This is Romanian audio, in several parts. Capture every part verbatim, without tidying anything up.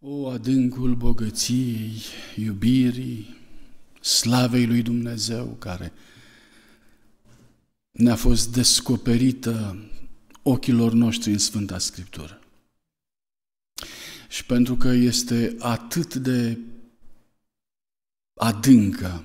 O, adâncul bogăției, iubirii, slavei lui Dumnezeu care ne-a fost descoperită ochilor noștri în Sfânta Scriptură. Și pentru că este atât de adâncă,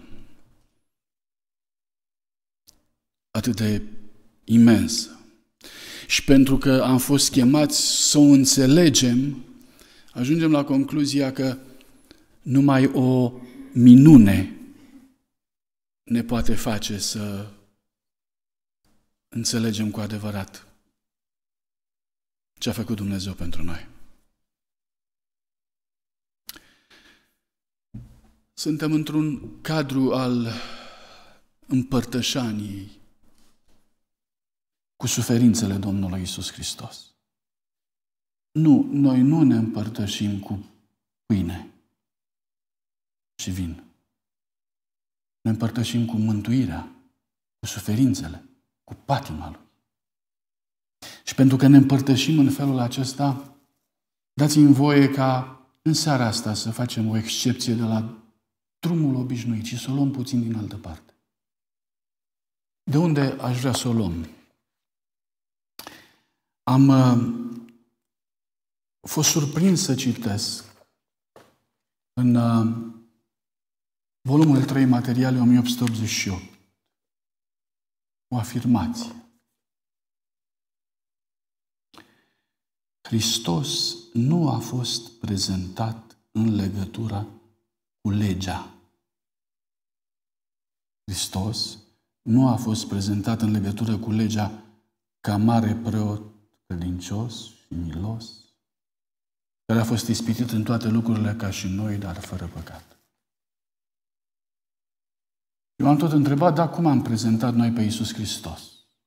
atât de imensă, și pentru că am fost chemați să o înțelegem, ajungem la concluzia că numai o minune ne poate face să înțelegem cu adevărat ce a făcut Dumnezeu pentru noi. Suntem într-un cadru al împărtășaniei cu suferințele Domnului Iisus Hristos. Nu, noi nu ne împărtășim cu pâine și vin. Ne împărtășim cu mântuirea, cu suferințele, cu patima Lui. Și pentru că ne împărtășim în felul acesta, dați-mi voie ca în seara asta să facem o excepție de la drumul obișnuit și să o luăm puțin din altă parte. De unde aș vrea să o luăm? Am uh, fost surprins să citesc în uh, volumul trei Materiale o mie opt sute optzeci și opt o afirmație. Hristos nu a fost prezentat în legătură cu legea. Hristos nu a fost prezentat în legătură cu legea ca mare preot credincios și milos, care a fost ispitit în toate lucrurile ca și noi, dar fără păcat. Eu am tot întrebat, dar cum am prezentat noi pe Iisus Hristos?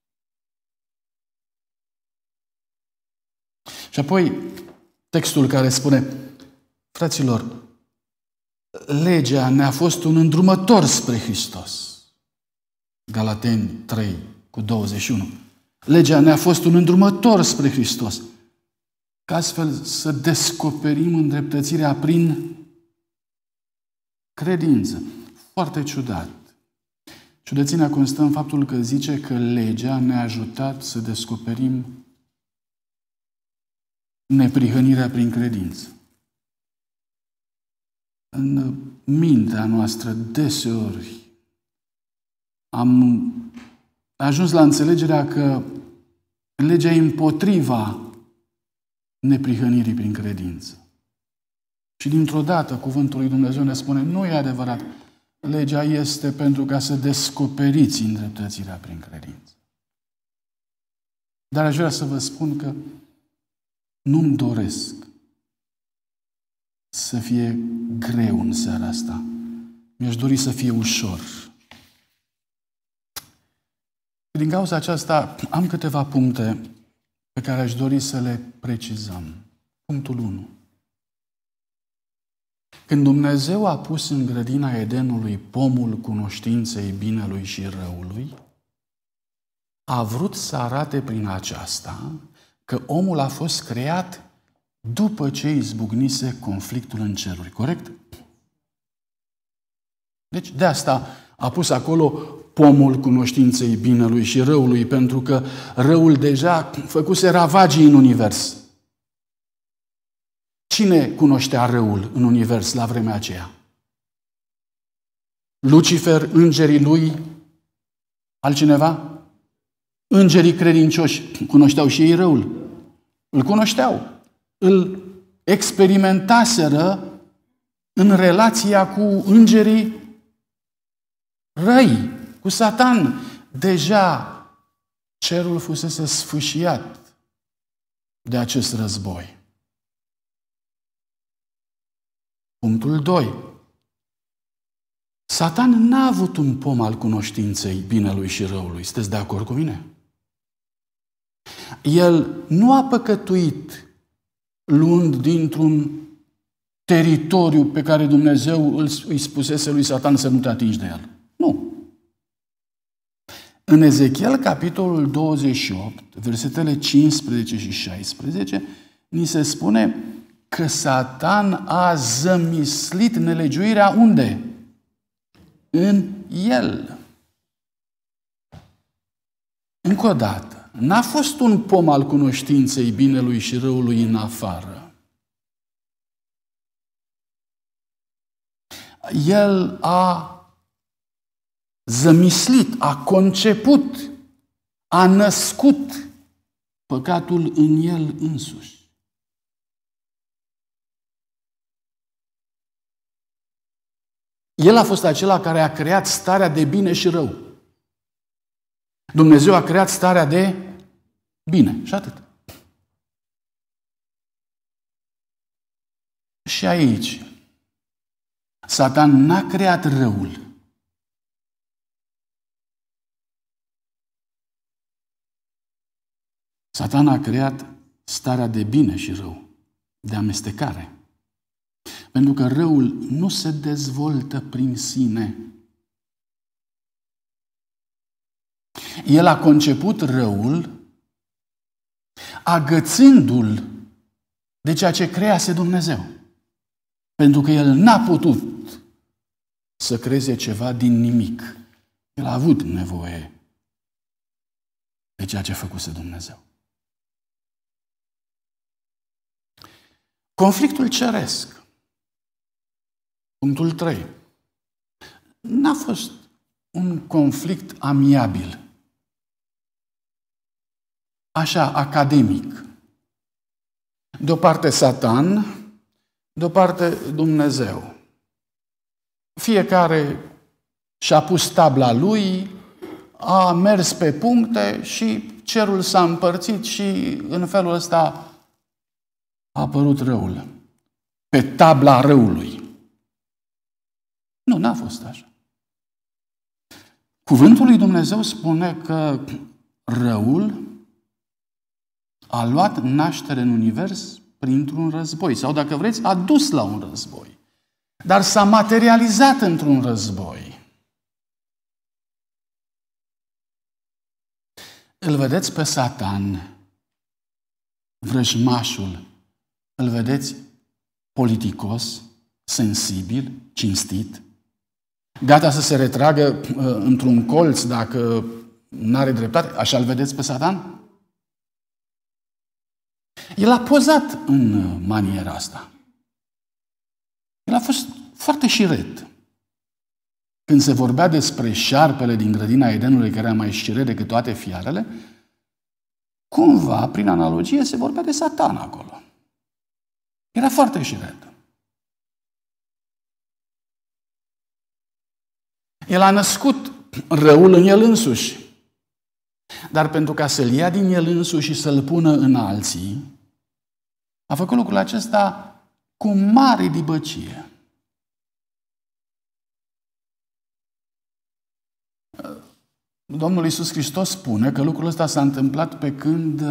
Și apoi textul care spune, fraților, legea ne-a fost un îndrumător spre Hristos. Galateni trei cu douăzeci și unu. Legea ne-a fost un îndrumător spre Hristos. Ca astfel să descoperim îndreptățirea prin credință. Foarte ciudat. Ciudățenia constă în faptul că zice că legea ne-a ajutat să descoperim neprihănirea prin credință. În mintea noastră, deseori, am ajuns la înțelegerea că legea e împotriva neprihănirii prin credință. Și dintr-o dată cuvântul lui Dumnezeu ne spune, nu e adevărat, legea este pentru ca să descoperiți îndreptățirea prin credință. Dar aș vrea să vă spun că nu-mi doresc să fie greu în seara asta. Mi-aș dori să fie ușor. Din cauza aceasta am câteva puncte pe care aș dori să le precizăm. Punctul unu. Când Dumnezeu a pus în grădina Edenului pomul cunoștinței binelui și răului, a vrut să arate prin aceasta că omul a fost creat după ce izbucnise conflictul în ceruri. Corect? Deci de asta a pus acolo pomul cunoștinței binelui și răului, pentru că răul deja făcuse ravagii în univers. Cine cunoștea răul în univers la vremea aceea? Lucifer, îngerii lui, altcineva? Îngerii credincioși cunoșteau și ei răul. Îl cunoșteau. Îl experimentaseră în relația cu îngerii răi, cu Satan. Deja cerul fusese sfâșiat de acest război. Punctul doi. Satan n-a avut un pom al cunoștinței binelui și răului. Sunteți de acord cu mine? El nu a păcătuit luând dintr-un teritoriu pe care Dumnezeu îi spusese lui Satan să nu te atingi de el. Nu. În Ezechiel, capitolul douăzeci și opt, versetele cincisprezece și șaisprezece, ni se spune că Satan a zămislit nelegiuirea unde? În el. Încă o dată, n-a fost un pom al cunoștinței binelui și răului în afară. El a zămislit, a conceput, a născut păcatul în el însuși. El a fost acela care a creat starea de bine și rău. Dumnezeu a creat starea de bine și atât. Și aici, Satan n-a creat răul. Satan a creat starea de bine și rău, de amestecare. Pentru că răul nu se dezvoltă prin sine. El a conceput răul agățându-l de ceea ce crease Dumnezeu. Pentru că el n-a putut să creeze ceva din nimic. El a avut nevoie de ceea ce făcuse Dumnezeu. Conflictul ceresc. Punctul trei. N-a fost un conflict amiabil. Așa, academic. De o parte Satan, de o parte Dumnezeu. Fiecare și-a pus tabla lui, a mers pe puncte și cerul s-a împărțit și în felul ăsta a apărut răul. Pe tabla răului. Nu, n-a fost așa. Cuvântul lui Dumnezeu spune că răul a luat naștere în univers printr-un război. Sau, dacă vreți, a dus la un război. Dar s-a materializat într-un război. Îl vedeți pe Satan, vrăjmașul, îl vedeți politicos, sensibil, cinstit, gata să se retragă uh, într-un colț dacă n-are dreptate. Așa îl vedeți pe Satan? El a pozat în maniera asta. El a fost foarte șiret. Când se vorbea despre șarpele din grădina Edenului, care era mai șiret decât toate fiarele, cumva, prin analogie, se vorbea de Satan acolo. Era foarte șiret. El a născut răul în el însuși. Dar pentru ca să-l ia din el însuși și să-l pună în alții, a făcut lucrul acesta cu mare dibăcie. Domnul Iisus Hristos spune că lucrul ăsta s-a întâmplat pe când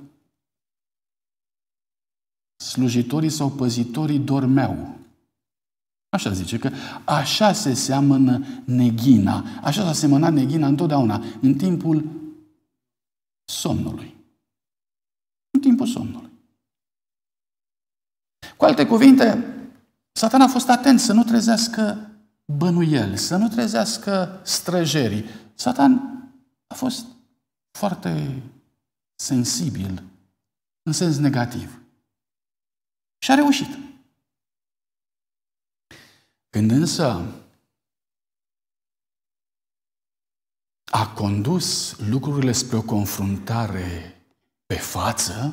slujitorii sau păzitorii dormeau. Așa zice, că așa se seamănă neghina. Așa s-a semănat neghina întotdeauna, în timpul somnului. În timpul somnului. Cu alte cuvinte, Satan a fost atent să nu trezească bănuieli, să nu trezească străjerii. Satan a fost foarte sensibil, în sens negativ. Și a reușit. Când însă a condus lucrurile spre o confruntare pe față,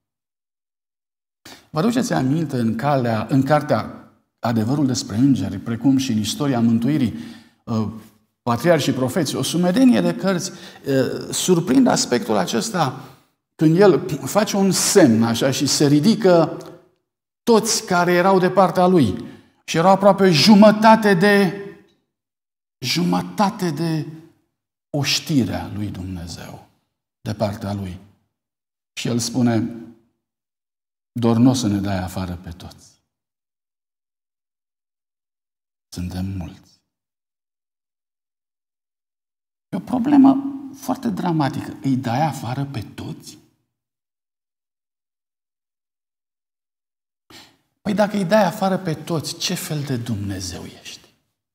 vă aduceți aminte în, calea, în cartea Adevărul despre îngeri, precum și în istoria mântuirii, patriarhi și profeți, o sumedenie de cărți surprind aspectul acesta când el face un semn așa și se ridică toți care erau de partea lui. Și erau aproape jumătate de jumătate de oștirea lui Dumnezeu de partea lui. Și el spune, doar nu o să ne dai afară pe toți. Suntem mulți. E o problemă foarte dramatică. Îi dai afară pe toți? Păi dacă îi dai afară pe toți, ce fel de Dumnezeu ești?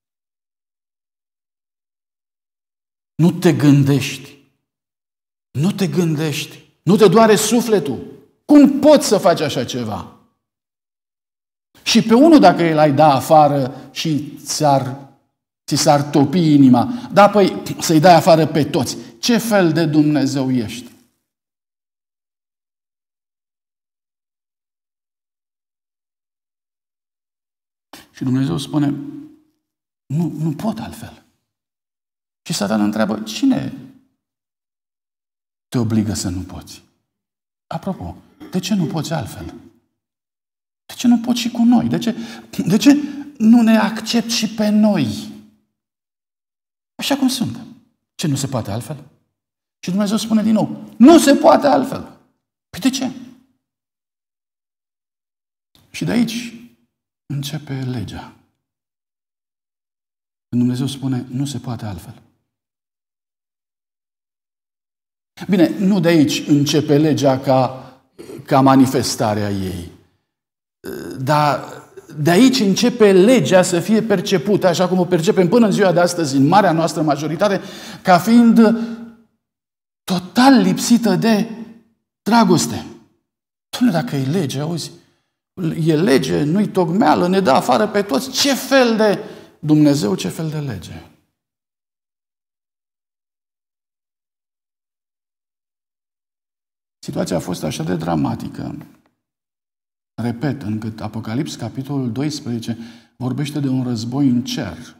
Nu te gândești. Nu te gândești. Nu te doare sufletul. Cum poți să faci așa ceva? Și pe unul dacă îl ai da afară și ți-ar, ți s-ar topi inima, da, păi să-i dai afară pe toți. Ce fel de Dumnezeu ești? Și Dumnezeu spune, nu, nu pot altfel. Și Satan întreabă, cine te obligă să nu poți? Apropo, de ce nu poți altfel? De ce nu poți și cu noi? De ce, de ce nu ne accepti și pe noi? Așa cum suntem. Ce nu se poate altfel? Și Dumnezeu spune din nou, nu se poate altfel. Păi de ce? Și de aici începe legea. Când Dumnezeu spune, nu se poate altfel. Bine, nu de aici începe legea ca, ca manifestarea ei. Dar de aici începe legea să fie percepută, așa cum o percepem până în ziua de astăzi, în marea noastră majoritate, ca fiind total lipsită de dragoste. Doamne, dacă e lege, auzi, e lege, nu-i tocmeală, ne dă afară pe toți, ce fel de Dumnezeu, ce fel de lege? Situația a fost așa de dramatică, repet, încât Apocalips, capitolul doisprezece, vorbește de un război în cer.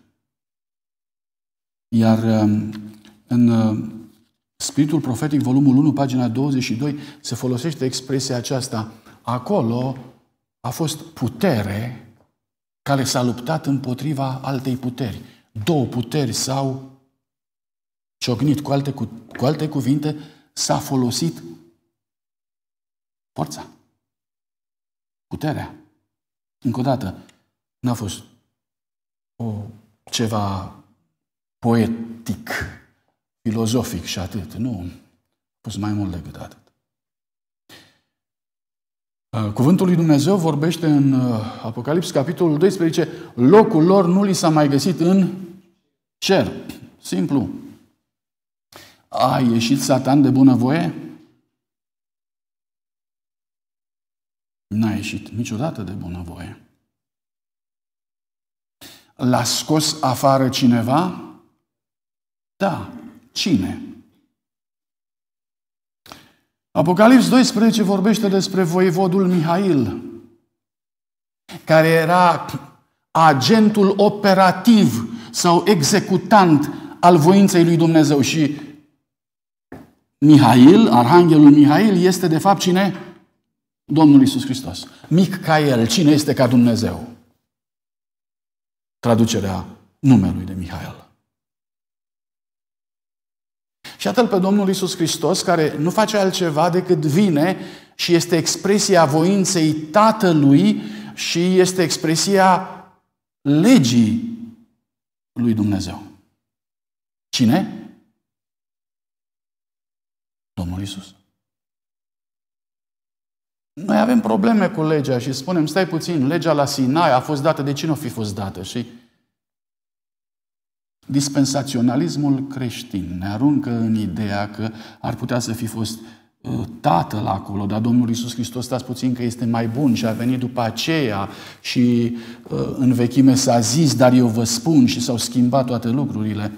Iar în Spiritul Profetic, volumul unu, pagina douăzeci și doi, se folosește expresia aceasta. Acolo a fost putere care s-a luptat împotriva altei puteri. Două puteri s-au ciocnit. Cu alte, cu, cu alte cuvinte, s-a folosit forța. Puterea. Încă o dată, n-a fost o, ceva poetic, filozofic și atât. Nu. A fost mai mult decât atât. Cuvântul lui Dumnezeu vorbește în Apocalips, capitolul doisprezece, locul lor nu li s-a mai găsit în cer. Simplu. A ieșit Satan de bunăvoie? N-a ieșit niciodată de bunăvoie. L-a scos afară cineva? Da. Cine? Apocalips doisprezece vorbește despre voievodul Mihail, care era agentul operativ sau executant al voinței lui Dumnezeu. Și Mihail, arhanghelul Mihail, este de fapt cine? Domnul Iisus Hristos. Micael, cine este ca Dumnezeu? Traducerea numelui de Mihail. Și atât pe Domnul Iisus Hristos, care nu face altceva decât vine și este expresia voinței Tatălui și este expresia legii lui Dumnezeu. Cine? Domnul Iisus. Noi avem probleme cu legea și spunem, stai puțin, legea la Sinai a fost dată, de cine o fi fost dată? Și dispensaționalismul creștin ne aruncă în ideea că ar putea să fi fost uh, Tatăl acolo, dar Domnul Iisus Hristos, stați puțin că este mai bun și a venit după aceea și uh, în vechime s-a zis, dar eu vă spun, și s-au schimbat toate lucrurile.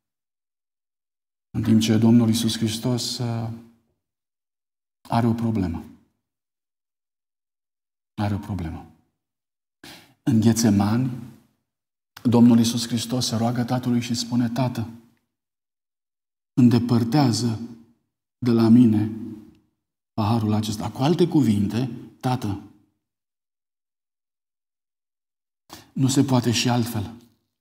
În timp ce Domnul Iisus Hristos uh, are o problemă. Are o problemă. În Ghețemani, Domnul Iisus Hristos se roagă Tatălui și spune, Tată, îndepărtează de la mine paharul acesta. Cu alte cuvinte, Tată, nu se poate și altfel.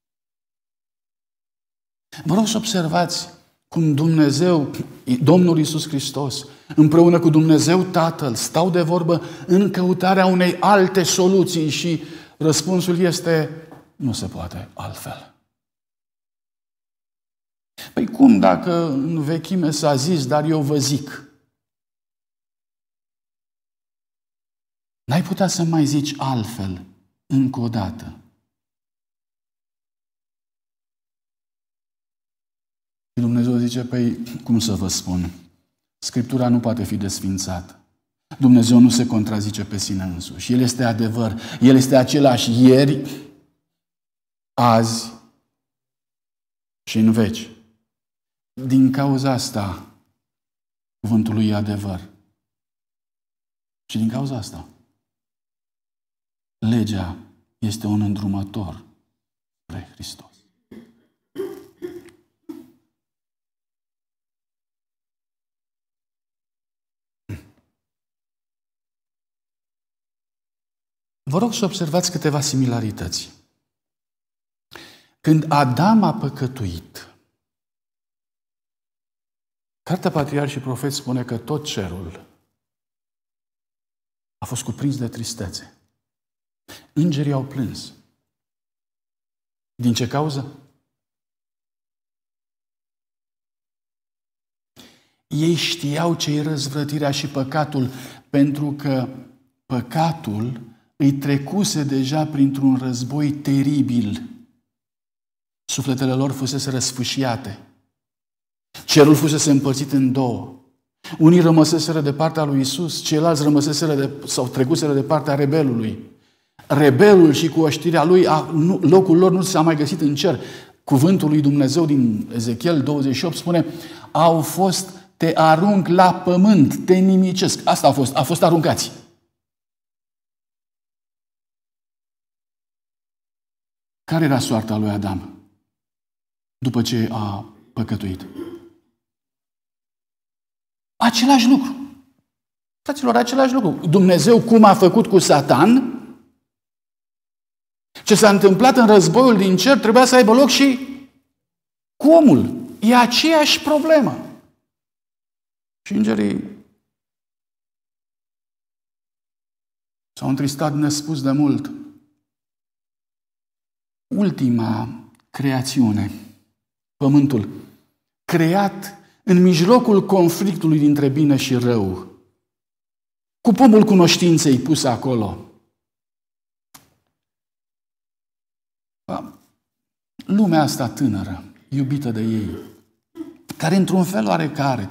Vă rog să observați cum Dumnezeu, Domnul Iisus Hristos, împreună cu Dumnezeu Tatăl, stau de vorbă în căutarea unei alte soluții și răspunsul este, nu se poate altfel. Păi cum dacă în vechime s-a zis, dar eu vă zic? N-ai putea să mai zici altfel încă o dată. Și Dumnezeu zice, păi, cum să vă spun? Scriptura nu poate fi desfințată. Dumnezeu nu se contrazice pe sine însuși. El este adevăr. El este același ieri, azi și în veci. Din cauza asta, cuvântul lui e adevăr. Și din cauza asta, legea este un îndrumător spre Hristos. Vă rog să observați câteva similarități. Când Adam a păcătuit, Cartea Patriarhi și Profeți spune că tot cerul a fost cuprins de tristețe. Îngerii au plâns. Din ce cauză? Ei știau ce-i răzvrătirea și păcatul, pentru că păcatul îi trecuse deja printr-un război teribil. Sufletele lor fusese răsfâșiate. Cerul fusese împărțit în două. Unii rămăseseră de partea lui Isus, ceilalți rămăseseră de, sau trecuseră de partea rebelului. Rebelul și cu oștirea lui, a, nu, locul lor nu s-a mai găsit în cer. Cuvântul lui Dumnezeu din Ezechiel douăzeci și opt spune, au fost, te arunc la pământ, te nimicesc. Asta a fost, a fost aruncați. Care era soarta lui Adam după ce a păcătuit? Același lucru. Fraților, același lucru. Dumnezeu, cum a făcut cu Satan, ce s-a întâmplat în războiul din cer, trebuia să aibă loc și cu omul. E aceeași problemă. Și îngerii s-au întristat nespus de mult. Ultima creațiune, pământul, creat în mijlocul conflictului dintre bine și rău, cu pomul cunoștinței pus acolo. Lumea asta tânără, iubită de ei, care într-un fel oarecare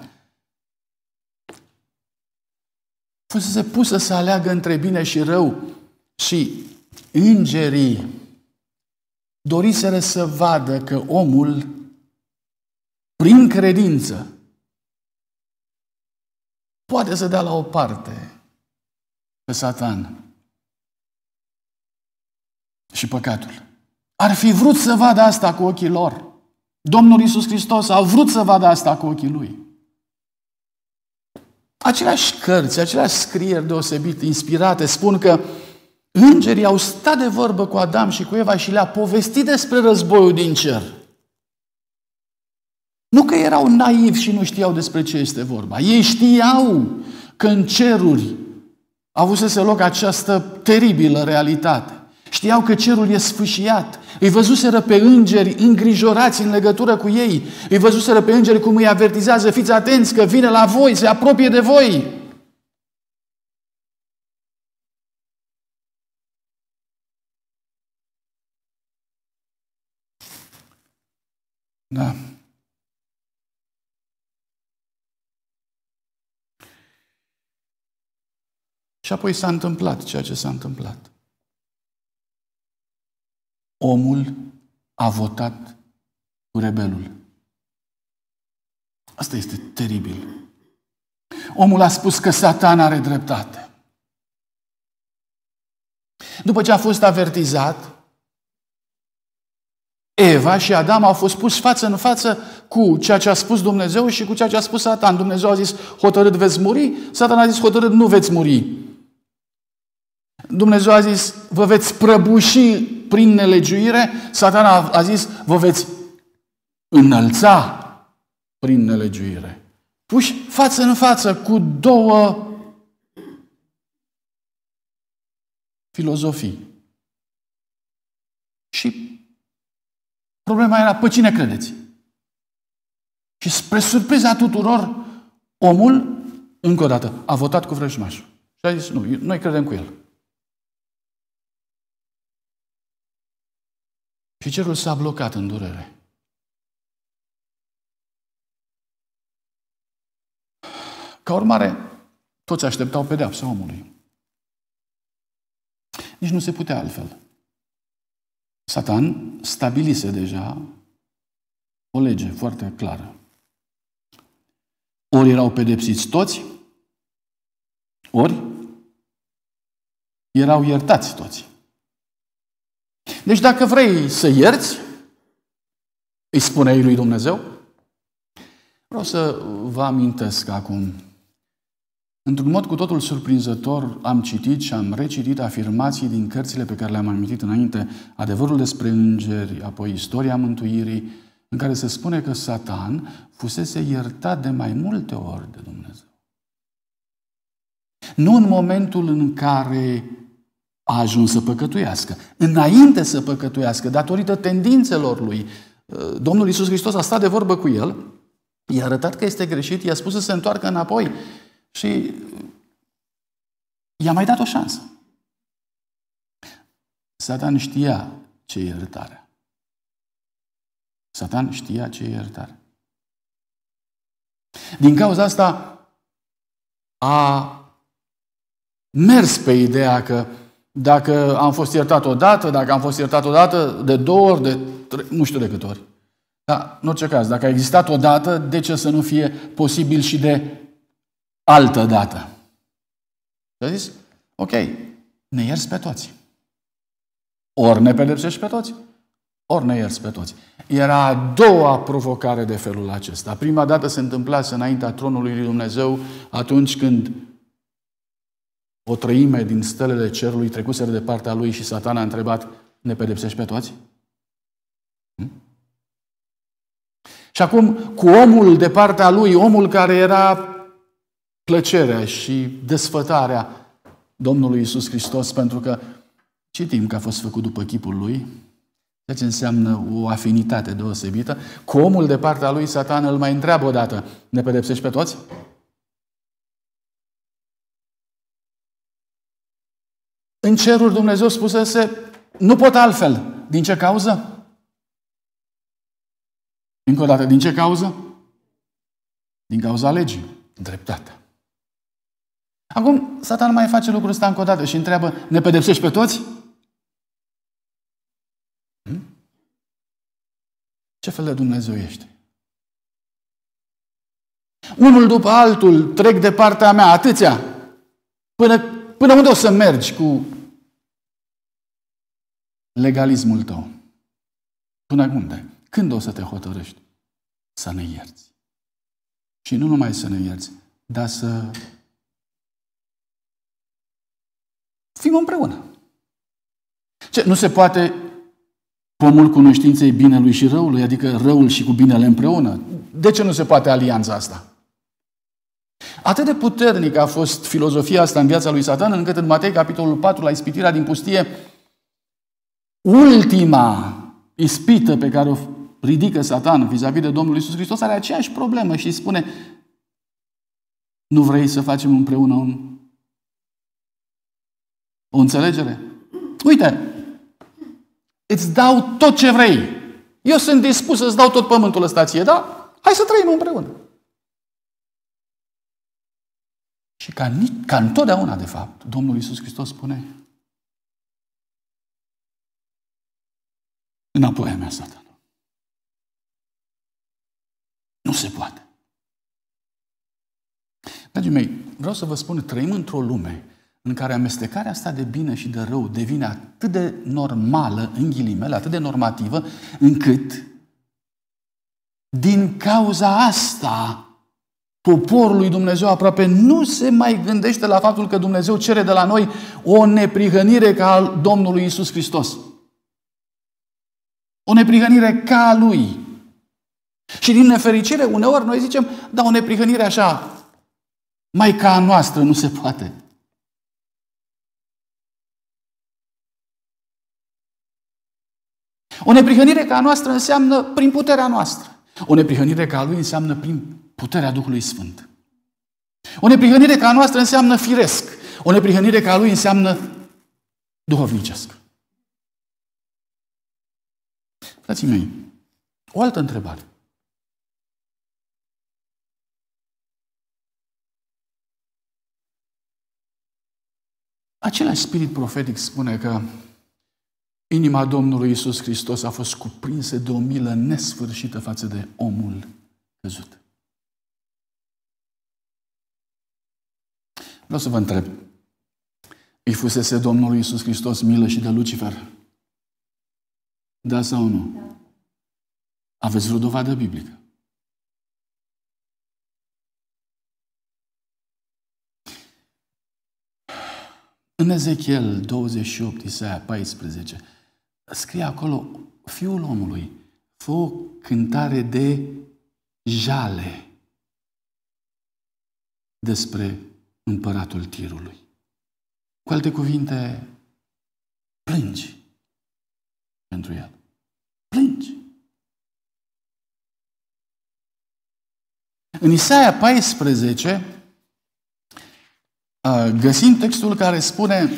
fusese pusă să aleagă între bine și rău, și îngerii doriseră să vadă că omul, prin credință, poate să dea la o parte pe Satan și păcatul. Ar fi vrut să vadă asta cu ochii lor. Domnul Iisus Hristos a vrut să vadă asta cu ochii Lui. Aceleași cărți, aceleași scrieri deosebit inspirate spun că îngerii au stat de vorbă cu Adam și cu Eva și le-a povestit despre războiul din cer. Nu că erau naivi și nu știau despre ce este vorba. Ei știau că în ceruri avusese loc această teribilă realitate. Știau că cerul e sfâșiat. Îi văzuseră pe îngeri îngrijorați în legătură cu ei. Îi văzuseră pe îngeri cum îi avertizează, fiți atenți că vine la voi, se apropie de voi. Da. Și apoi s-a întâmplat ceea ce s-a întâmplat. Omul a votat cu rebelul. Asta este teribil. Omul a spus că Satan are dreptate. După ce a fost avertizat, Eva și Adam au fost puși față în față cu ceea ce a spus Dumnezeu și cu ceea ce a spus Satan. Dumnezeu a zis, hotărât veți muri, Satan a zis, hotărât nu veți muri. Dumnezeu a zis, vă veți prăbuși prin nelegiuire, Satan a, a zis, vă veți înălța prin nelegiuire. Puși față în față cu două filozofii. Și problema era, pe cine credeți? Și spre surpriza tuturor, omul, încă o dată, a votat cu vrăjmașul. Și a zis, nu, noi credem cu el. Și cerul s-a blocat în durere. Ca urmare, toți așteptau pedeapsa omului. Nici nu se putea altfel. Satan stabilise deja o lege foarte clară. Ori erau pedepsiți toți, ori erau iertați toți. Deci dacă vrei să ierți, îi spuneai lui Dumnezeu. Vreau să vă amintesc acum, într-un mod cu totul surprinzător, am citit și am recitit afirmații din cărțile pe care le-am amintit înainte, Adevărul despre îngeri, apoi Istoria mântuirii, în care se spune că Satan fusese iertat de mai multe ori de Dumnezeu. Nu în momentul în care a ajuns să păcătuiască. Înainte să păcătuiască, datorită tendințelor lui, Domnul Iisus Hristos a stat de vorbă cu el, i-a arătat că este greșit, i-a spus să se întoarcă înapoi și i-a mai dat o șansă. Satan știa ce e iertarea. Satan știa ce e iertare. Din cauza asta a mers pe ideea că dacă am fost iertat odată, dacă am fost iertat odată, de două ori, de trei, nu știu de câte ori. Dar, în orice caz, dacă a existat odată, de ce să nu fie posibil și de altă dată? Și a zis, ok, ne ierți pe toți. Ori ne pedepsești pe toți, ori ne ierți pe toți. Era a doua provocare de felul acesta. Prima dată se întâmplase înaintea tronului lui Dumnezeu, atunci când o treime din stelele cerului trecuseră de partea lui și Satan a întrebat, ne pedepsești pe toți? Hm? Și acum, cu omul de partea lui, omul care era plăcerea și desfătarea Domnului Iisus Hristos, pentru că citim că a fost făcut după chipul lui, ceea ce înseamnă o afinitate deosebită, cu omul de partea lui, Satan îl mai întreabă odată, ne pedepsești pe toți? În ceruri Dumnezeu spusese, nu pot altfel. Din ce cauză? Încă o dată, din ce cauză? Din cauza legii. Dreptatea. Acum, Satan mai face lucrul ăsta încă o dată și întreabă, ne pedepsești pe toți? Hmm? Ce fel de Dumnezeu ești? Unul după altul trec de partea mea, atâția. Până, până unde o să mergi cu legalismul tău? Până unde? Când o să te hotărăști? Să ne ierți. Și nu numai să ne ierți, dar să fim împreună. Ce? Nu se poate pomul cunoștinței binelui și răului, adică răul și cu binele împreună? De ce nu se poate alianța asta? Atât de puternic a fost filozofia asta în viața lui Satan, încât în Matei, capitolul patru, la ispitirea din pustie, ultima ispită pe care o ridică Satan vis-a-vis de Domnul Iisus Hristos are aceeași problemă și îi spune, nu vrei să facem împreună un, o înțelegere? Uite, îți dau tot ce vrei. Eu sunt dispus să-ți dau tot pământul ăsta ție, da? Hai să trăim împreună. Și ca, ca întotdeauna, de fapt, Domnul Iisus Hristos spune, înapoi a mea, Satan. Nu se poate. Dragii mei, vreau să vă spun, trăim într-o lume în care amestecarea asta de bine și de rău devine atât de normală, în ghilimele, atât de normativă, încât din cauza asta poporul lui Dumnezeu aproape nu se mai gândește la faptul că Dumnezeu cere de la noi o neprihănire ca a Domnului Iisus Hristos. O neprihănire ca a Lui. Și din nefericire, uneori noi zicem, da, o neprihănire așa, mai ca a noastră, nu se poate. O neprihănire ca a noastră înseamnă prin puterea noastră. O neprihănire ca a Lui înseamnă prin puterea Duhului Sfânt. O neprihănire ca a noastră înseamnă firesc. O neprihănire ca a Lui înseamnă duhovnicesc. Frații mei, o altă întrebare. Același spirit profetic spune că inima Domnului Iisus Hristos a fost cuprinsă de o milă nesfârșită față de omul căzut. Vreau să vă întreb, îi fusese Domnului Iisus Hristos milă și de Lucifer? Da sau nu? Da. Aveți vreo dovadă biblică? În Ezechiel douăzeci și opt, Isaia paisprezece, scrie acolo, Fiul omului fă o cântare de jale despre împăratul Tirului. Cu alte cuvinte, plângi pentru el. Plângi. În Isaia paisprezece găsim textul care spune: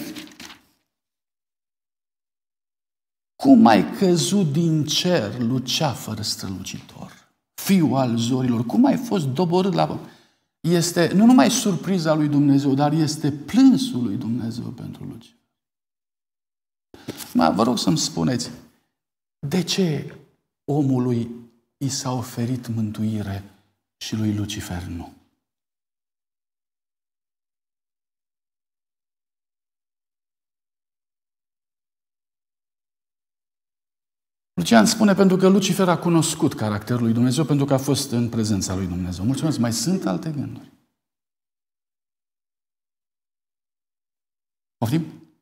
cum ai căzut din cer, luceafăr strălucitor, fiu al zorilor, cum ai fost doborât la pământ. Este nu numai surpriza lui Dumnezeu, dar este plânsul lui Dumnezeu pentru Lucifer. Mă, vă rog să-mi spuneți, de ce omului i s-a oferit mântuire și lui Lucifer nu? Lucian spune pentru că Lucifer a cunoscut caracterul lui Dumnezeu, pentru că a fost în prezența lui Dumnezeu. Mulțumesc. Mai sunt alte gânduri? Poftim?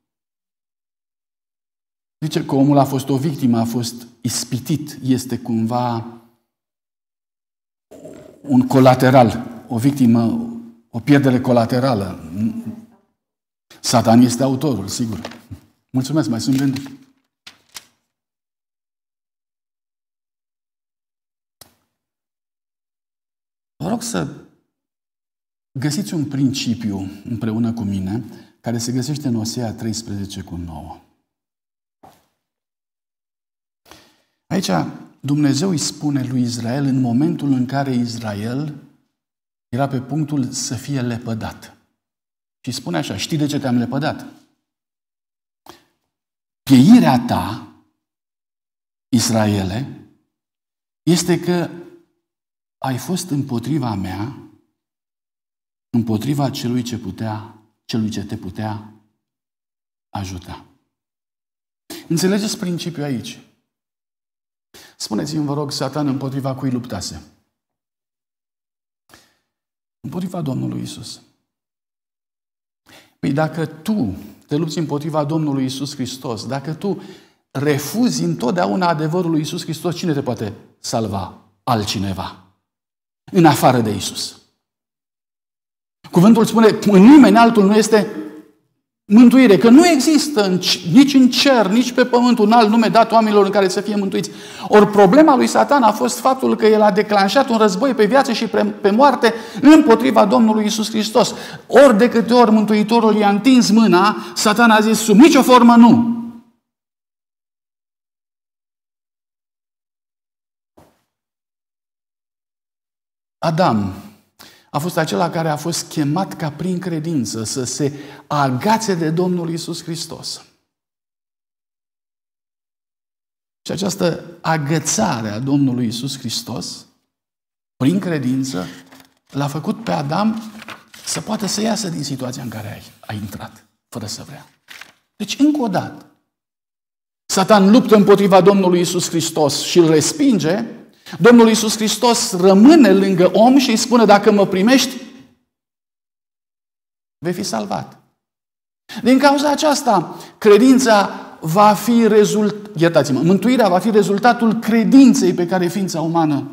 Zice că omul a fost o victimă, a fost ispitit, este cumva un colateral, o victimă, o pierdere colaterală. Satan este autorul, sigur. Mulțumesc. Mai sunt gânduri? Vă rog să găsiți un principiu împreună cu mine care se găsește în Osea treisprezece cu nouă. Aici Dumnezeu îi spune lui Israel în momentul în care Israel era pe punctul să fie lepădat. Și spune așa: știi de ce te-am lepădat? Pieirea ta, Israele, este că ai fost împotriva mea, împotriva celui ce putea, celui ce te putea ajuta. Înțelegeți principiul aici? Spuneți-mi, vă rog, Satan împotriva cui luptase? Împotriva Domnului Iisus. Păi dacă tu te lupți împotriva Domnului Iisus Hristos, dacă tu refuzi întotdeauna adevărul lui Iisus Hristos, cine te poate salva? Altcineva. În afară de Iisus. Cuvântul spune, în nimeni altul nu este mântuire, că nu există în, nici în cer, nici pe pământ un alt nume dat oamenilor în care să fie mântuiți. Ori problema lui Satan a fost faptul că el a declanșat un război pe viață și pe, pe moarte împotriva Domnului Iisus Hristos. Ori de câte ori Mântuitorul i-a întins mâna, Satan a zis, sub nicio formă nu. Adam a fost acela care a fost chemat ca prin credință să se agațe de Domnul Iisus Hristos. Și această agățare a Domnului Iisus Hristos, prin credință, l-a făcut pe Adam să poată să iasă din situația în care a intrat, fără să vrea. Deci, încă o dată, Satan luptă împotriva Domnului Iisus Hristos și îl respinge. Domnul Iisus Hristos rămâne lângă om și îi spune, dacă mă primești, vei fi salvat. Din cauza aceasta, credința va fi rezult... iertați-mă, mântuirea va fi rezultatul credinței pe care ființa umană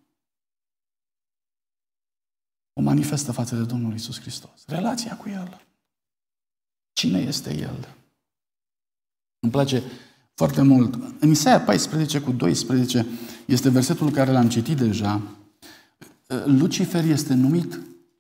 o manifestă față de Domnul Iisus Hristos. Relația cu El. Cine este El? Îmi place foarte mult. În Isaia paisprezece cu doisprezece este versetul care l-am citit deja. Lucifer este numit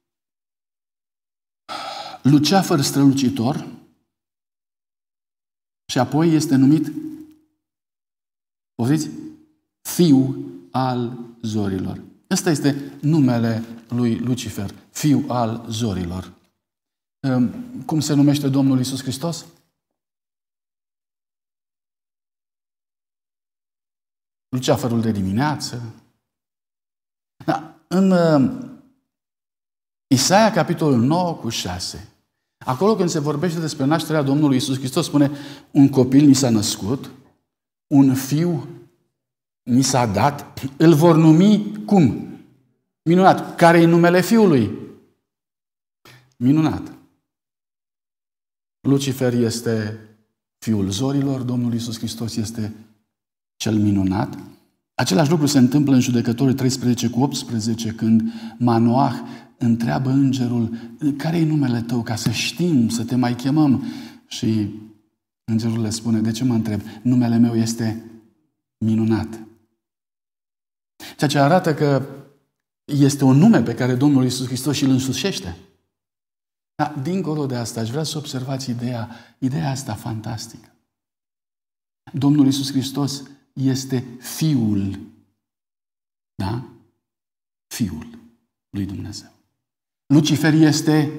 luceafăr strălucitor și apoi este numit, auziți? fiu al zorilor. Ăsta este numele lui Lucifer, fiu al zorilor. Cum se numește Domnul Iisus Hristos? Luceafărul de dimineață. Da, în uh, Isaia, capitolul nouă cu șase, acolo când se vorbește despre nașterea Domnului Iisus Hristos, spune, un copil ni s-a născut, un fiu ni s-a dat, îl vor numi cum? Minunat. Care e numele fiului? Minunat. Lucifer este fiul zorilor, Domnul Iisus Hristos este cel minunat. Același lucru se întâmplă în Judecătorii treisprezece cu optsprezece, când Manoah întreabă îngerul, care e numele tău, ca să știm, să te mai chemăm? Și îngerul le spune, de ce mă întreb? Numele meu este minunat. Ceea ce arată că este un nume pe care Domnul Iisus Hristos și îl însușește. Dar, dincolo de asta, aș vrea să observați ideea, ideea asta fantastică. Domnul Iisus Hristos este Fiul, da? Fiul lui Dumnezeu. Lucifer este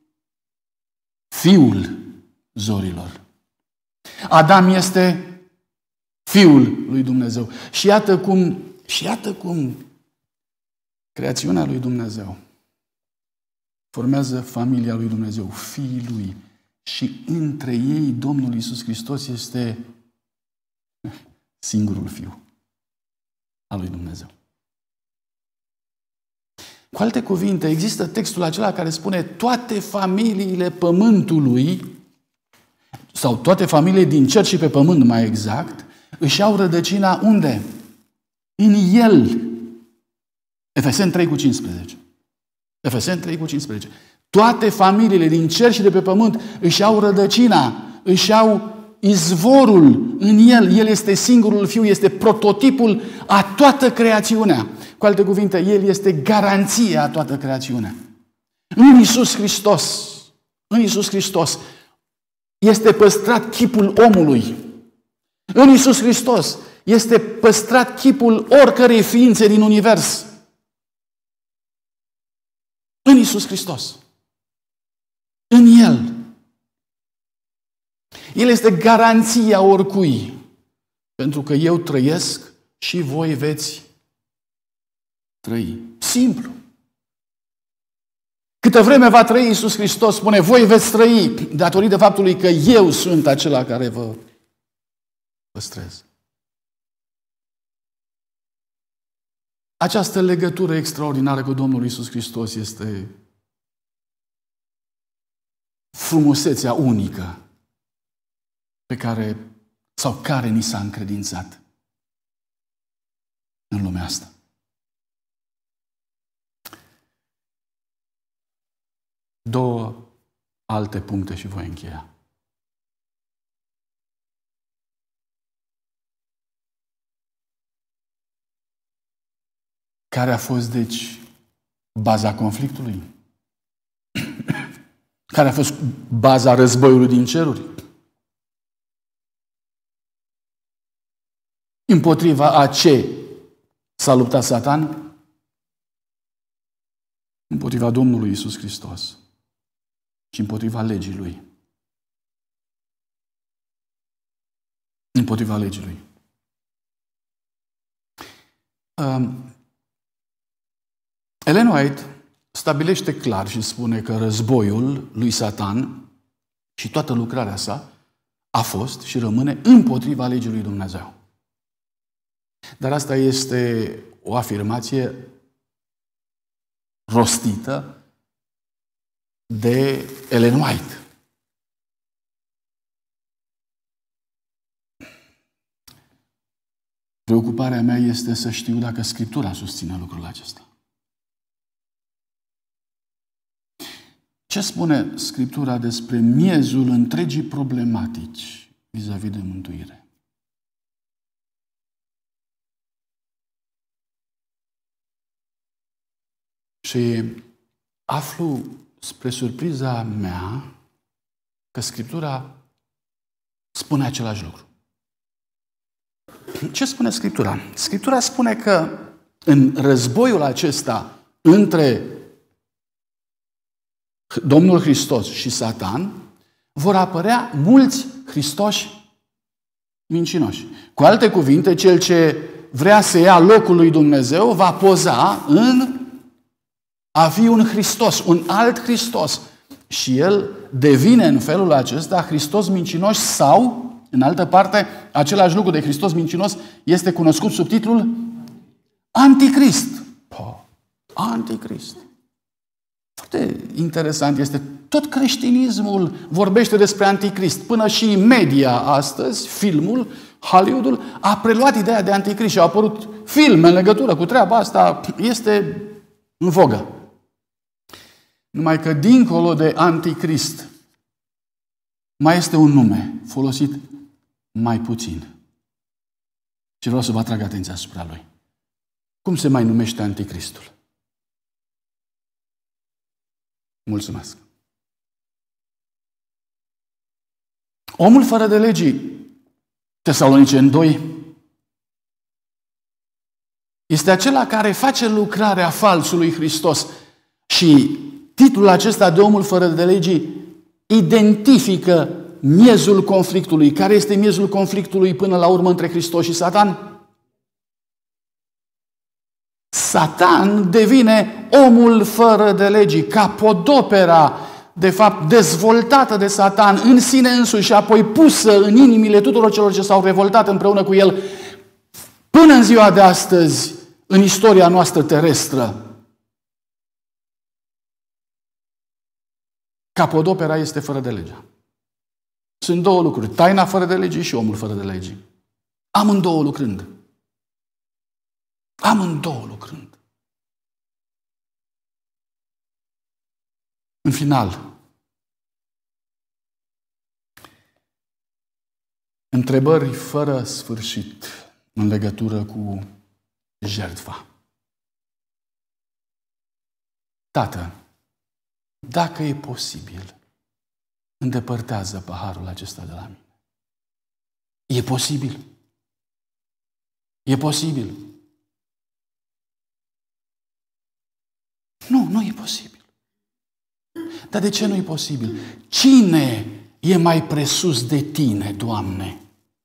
fiul zorilor. Adam este Fiul lui Dumnezeu. Și iată cum, și iată cum creațiunea lui Dumnezeu formează familia lui Dumnezeu, fiii lui. Și între ei Domnul Iisus Hristos este singurul Fiu al lui Dumnezeu. Cu alte cuvinte, există textul acela care spune toate familiile pământului, sau toate familiile din cer și pe pământ mai exact, își au rădăcina unde? În El. Efeseni trei cu cincisprezece. Efeseni trei cu cincisprezece. Toate familiile din cer și de pe pământ își au rădăcina, își au izvorul în El. El este singurul Fiu, este prototipul a toată creațiunea. Cu alte cuvinte, El este garanția a toată creațiunea. În Iisus Hristos, în Iisus Hristos este păstrat chipul omului. În Iisus Hristos este păstrat chipul oricărei ființe din univers. În Iisus Hristos. În El. El este garanția oricui. Pentru că eu trăiesc și voi veți trăi. Simplu. Câtă vreme va trăi Iisus Hristos, spune, voi veți trăi datorită faptului că eu sunt acela care vă păstrez. Această legătură extraordinară cu Domnul Iisus Hristos este frumusețea unică pe care, sau care ni s-a încredințat în lumea asta. Două alte puncte și voi încheia. Care a fost, deci, baza conflictului? Care a fost baza războiului din ceruri? Împotriva a ce s-a luptat Satan? Împotriva Domnului Iisus Hristos și împotriva legii Lui. Împotriva legii Lui. Um, Ellen White stabilește clar și spune că războiul lui Satan și toată lucrarea sa a fost și rămâne împotriva legii lui Dumnezeu. Dar asta este o afirmație rostită de Ellen White. Preocuparea mea este să știu dacă Scriptura susține lucrul acesta. Ce spune Scriptura despre miezul întregii problematici vis-a-vis de mântuire? Și aflu, spre surpriza mea, că Scriptura spune același lucru. ce spune Scriptura? Scriptura spune că în războiul acesta între Domnul Hristos și Satan vor apărea mulți Hristoși mincinoși. Cu alte cuvinte, cel ce vrea să ia locul lui Dumnezeu va poza în a fi un Hristos, un alt Hristos. Și el devine în felul acesta Hristos mincinos sau, în altă parte, același lucru de Hristos mincinos este cunoscut sub titlul Anticrist. Oh, Anticrist. Foarte interesant este, tot creștinismul vorbește despre Anticrist. Până și media astăzi, filmul, Hollywoodul, a preluat ideea de Anticrist și au apărut filme în legătură cu treaba asta. Este în vogă. Numai că dincolo de Anticrist mai este un nume folosit mai puțin. Și vreau să vă atrag atenția asupra lui. Cum se mai numește Anticristul? Mulțumesc. Omul fără de legii, Tesaloniceni doi, este acela care face lucrarea falsului Hristos. Și titlul acesta de omul fără de legii identifică miezul conflictului. Care este miezul conflictului până la urmă între Hristos și Satan? Satan devine omul fără de legii, capodopera, de fapt, dezvoltată de Satan în sine însuși și apoi pusă în inimile tuturor celor ce s-au revoltat împreună cu el până în ziua de astăzi, în istoria noastră terestră. Capodopera este fără de legea. Sunt două lucruri, taina fără de legii și omul fără de legii. Amândouă lucrând. Amândouă lucrând. În final, întrebări fără sfârșit în legătură cu jertfa. Tată, dacă e posibil, îndepărtează paharul acesta de la mine. E posibil. E posibil. Nu, nu e posibil. Dar de ce nu e posibil? Cine e mai presus de tine, Doamne?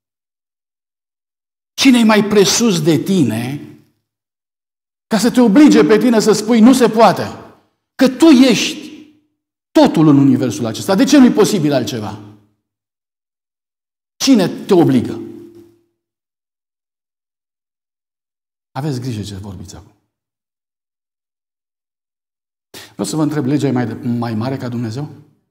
Cine e mai presus de tine ca să te oblige pe tine să spui nu se poate? Că tu ești totul în universul acesta. De ce nu e posibil altceva? Cine te obligă? Aveți grijă ce vorbiți acum. Vreau să vă întreb, legea e mai, mai mare ca Dumnezeu?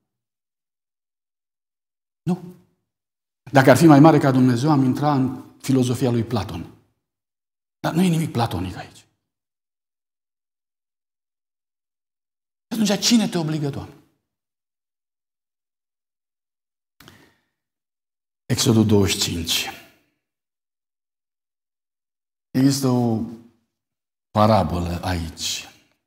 Nu. Dacă ar fi mai mare ca Dumnezeu, am intrat în filozofia lui Platon. Dar nu e nimic platonic aici. Atunci, cine te obligă, Doamne? Exodul douăzeci și cinci. Există o parabolă aici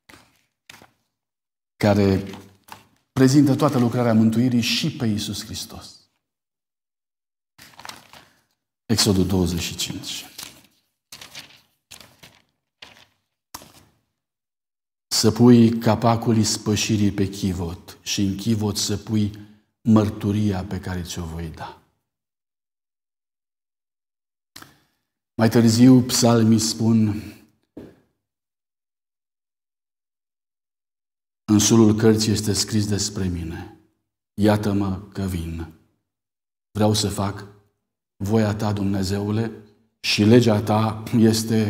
care prezintă toată lucrarea mântuirii și pe Iisus Hristos. Exodul douăzeci și cinci. Să pui capacul ispășirii pe chivot și în chivot să pui mărturia pe care ți-o voi da. Mai târziu, psalmii spun: în sulul cărții este scris despre mine: iată-mă că vin. Vreau să fac voia ta, Dumnezeule, și legea ta este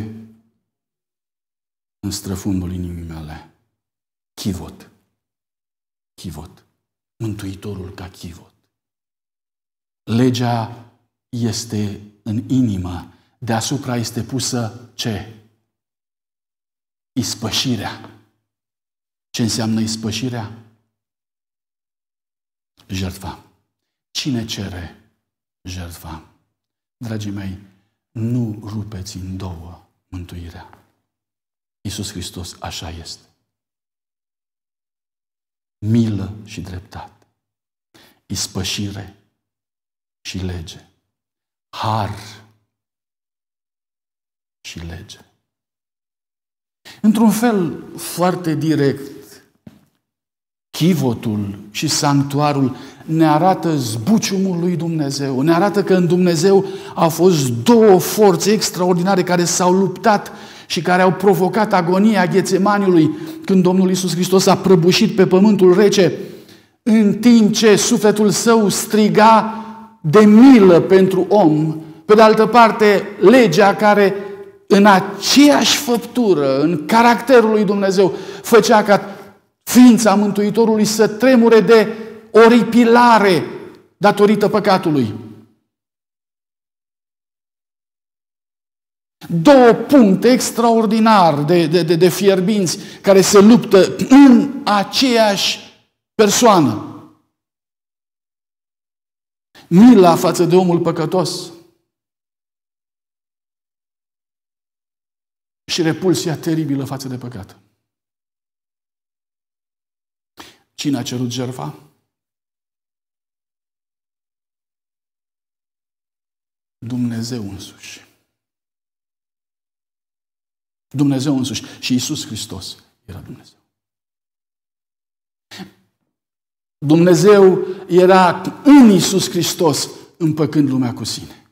în străfundul inimii mele. Chivot. Chivot. Mântuitorul ca chivot. Legea este în inimă. Deasupra este pusă ce? Ispășirea. Ce înseamnă ispășirea? Jertfa. Cine cere jertfa? Dragii mei, nu rupeți în două mântuirea. Iisus Hristos așa este. Milă și dreptate. Ispășire și lege. Har și lege. Într-un fel foarte direct, chivotul și sanctuarul ne arată zbuciumul lui Dumnezeu, ne arată că în Dumnezeu au fost două forțe extraordinare care s-au luptat și care au provocat agonia Ghețemaniului când Domnul Iisus Hristos a prăbușit pe pământul rece, în timp ce sufletul său striga de milă pentru om. Pe de altă parte, legea care în aceeași făptură, în caracterul lui Dumnezeu, făcea ca ființa Mântuitorului să tremure de oripilare datorită păcatului. Două puncte extraordinar de, de, de, de fierbinți care se luptă în aceeași persoană. Mila față de omul păcătos și repulsia teribilă față de păcat. Cine a cerut jertfa? Dumnezeu însuși. Dumnezeu însuși. Și Iisus Hristos era Dumnezeu. Dumnezeu era în Iisus Hristos, împăcând lumea cu sine.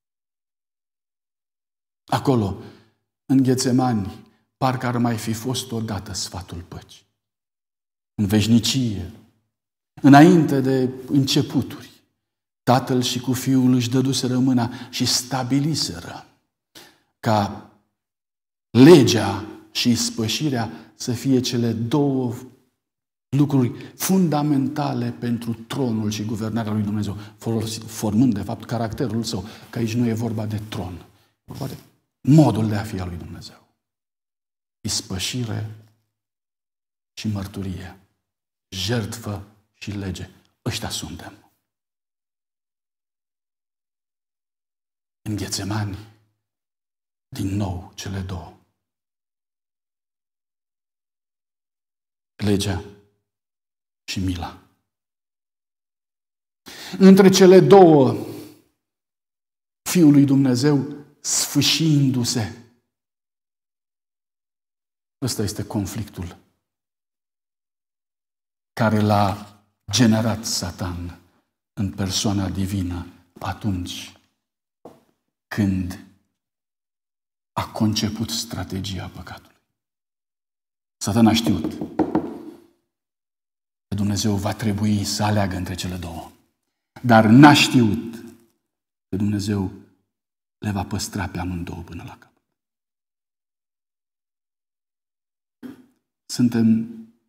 Acolo, în Ghețemani, parcă ar mai fi fost odată sfatul păcii. În veșnicie, înainte de începuturi, Tatăl și cu Fiul își dăduseră mâna și stabiliseră ca legea și ispășirea să fie cele două lucruri fundamentale pentru tronul și guvernarea lui Dumnezeu, formând, de fapt, caracterul său, că aici nu e vorba de tron, e vorba de modul de a fi al lui Dumnezeu. Ispășire și mărturie, jertfă și lege. Ăștia suntem. În Ghețemani, din nou, cele două. Legea și mila. Între cele două, Fiul lui Dumnezeu sfâșiindu-se. Ăsta este conflictul care l-a generat Satan în persoana divină atunci când a conceput strategia păcatului. Satan a știut că Dumnezeu va trebui să aleagă între cele două. Dar n-a știut că Dumnezeu le va păstra pe amândouă până la capăt. Suntem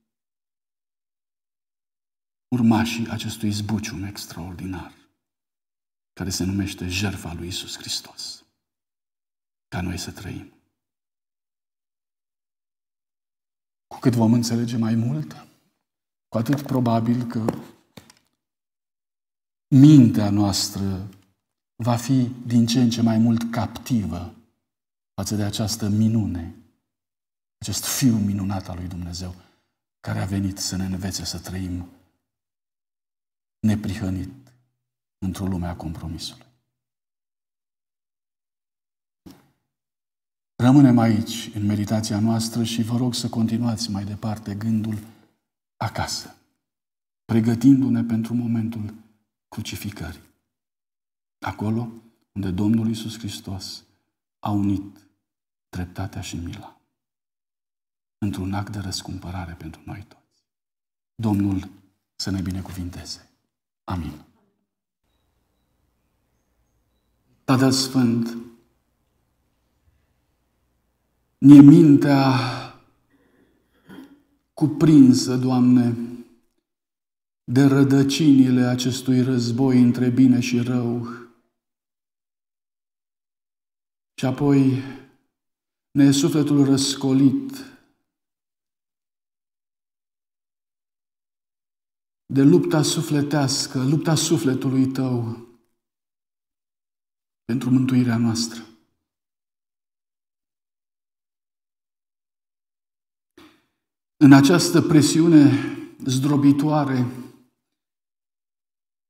urmașii acestui zbucium extraordinar care se numește jertfa lui Iisus Hristos, ca noi să trăim. Cu cât vom înțelege mai mult, cu atât probabil că mintea noastră va fi din ce în ce mai mult captivă față de această minune, acest Fiu minunat al lui Dumnezeu, care a venit să ne învețe să trăim neprihănit într-o lume a compromisului. Rămânem aici, în meditația noastră, și vă rog să continuați mai departe gândul acasă, pregătindu-ne pentru momentul crucificării. Acolo unde Domnul Iisus Hristos a unit dreptatea și mila într-un act de răscumpărare pentru noi toți. Domnul să ne binecuvinteze. Amin. Tatăl Sfânt, ne mintea cuprinsă, Doamne, de rădăcinile acestui război între bine și rău. Și apoi ne e sufletul răscolit de lupta sufletească, lupta sufletului Tău pentru mântuirea noastră. În această presiune zdrobitoare,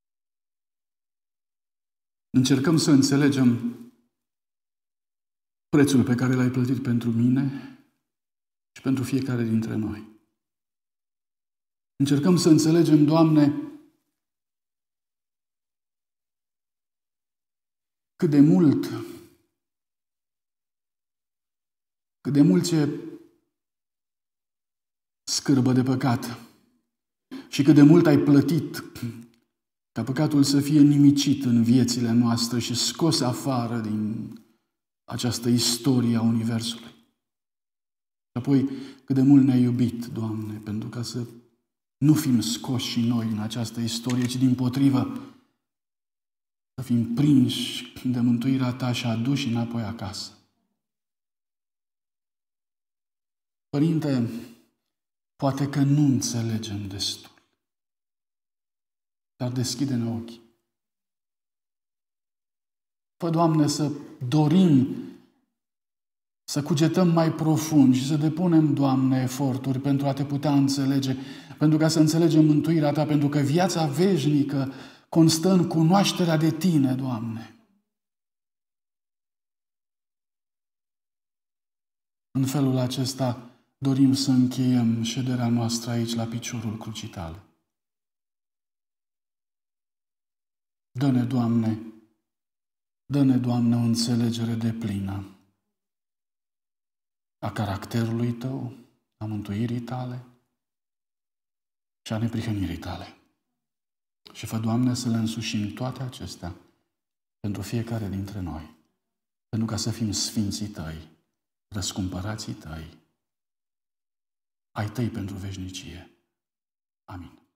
încercăm să înțelegem prețul pe care l-ai plătit pentru mine și pentru fiecare dintre noi. Încercăm să înțelegem, Doamne, cât de mult, cât de mult e scârbă de păcat și cât de mult ai plătit ca păcatul să fie nimicit în viețile noastre și scos afară din această istorie a Universului. Și apoi cât de mult ne-ai iubit, Doamne, pentru ca să nu fim scoși și noi în această istorie, ci dimpotrivă să fim prinși de mântuirea Ta și aduși înapoi acasă. Părinte, poate că nu înțelegem destul, dar deschide-ne ochii. Fă, Doamne, să dorim să cugetăm mai profund și să depunem, Doamne, eforturi pentru a Te putea înțelege, pentru ca să înțelegem mântuirea Ta, pentru că viața veșnică constă în cunoașterea de Tine, Doamne. În felul acesta dorim să încheiem șederea noastră aici la piciorul crucii Tale. Dă-ne, Doamne, dă-ne, Doamne, o înțelegere deplină a caracterului Tău, a mântuirii Tale și a neprihănirii Tale. Și fă, Doamne, să le însușim toate acestea pentru fiecare dintre noi, pentru ca să fim sfinții Tăi, răscumpărații Tăi, ai Tăi pentru veșnicie. Amin.